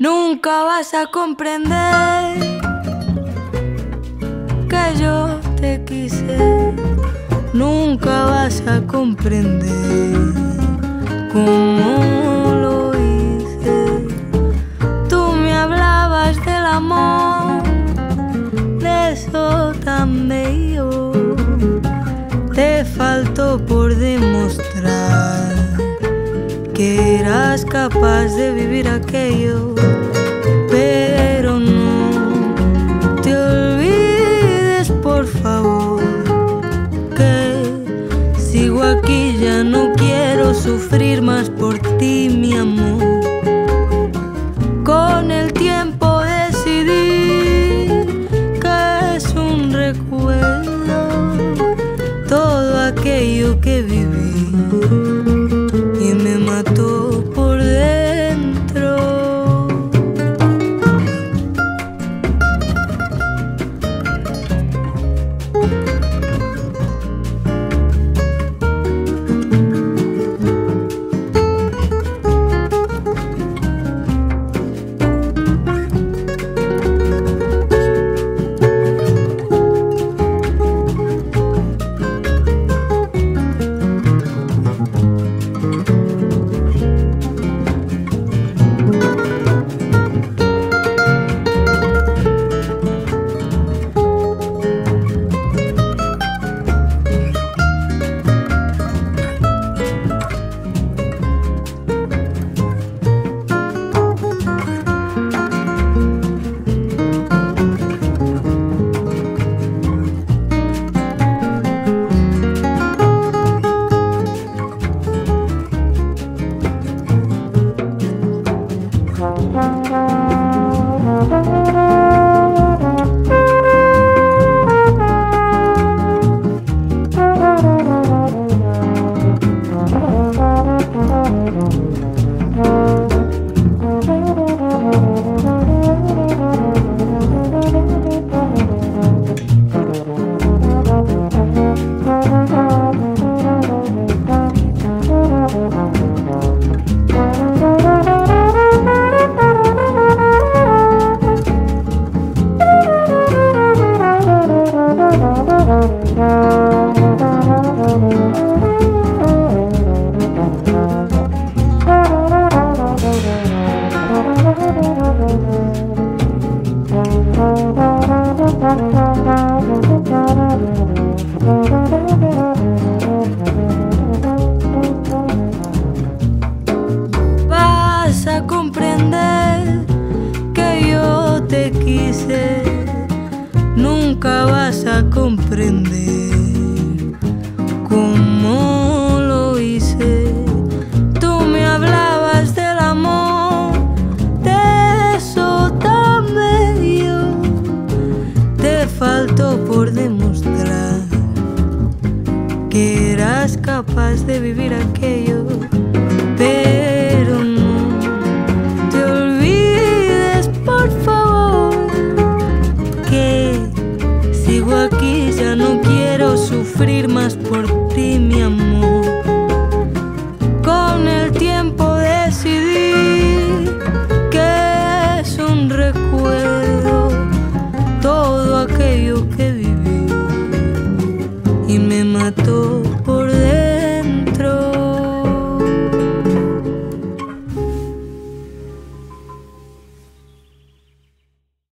Nunca vas a comprender que yo te quise. Nunca vas a comprender cómo lo hice. Tú me hablabas del amor, de eso tan bello. Te faltó por demostrar que eras capaz de vivir aquello. Pero no te olvides, por favor, que sigo aquí, ya no quiero sufrir más por ti, mi amor. Con el tiempo decidí que es un recuerdo todo aquello que viví y me mató por dentro. Vas a comprender que yo te quise. Nunca vas a comprender cómo lo hice. Tú me hablabas del amor, de eso tan bello. Te faltó por demostrar que eras capaz de vivir aquello.